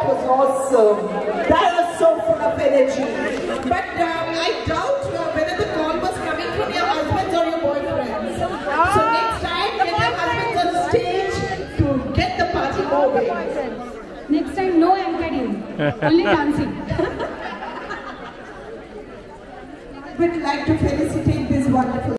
That was awesome. That was so full of energy. But I doubt whether the call was coming from your husbands or your boyfriends. So next time, get your husbands on stage to get the party moving. Next time, no anchoring, only dancing. We'd like to felicitate this wonderful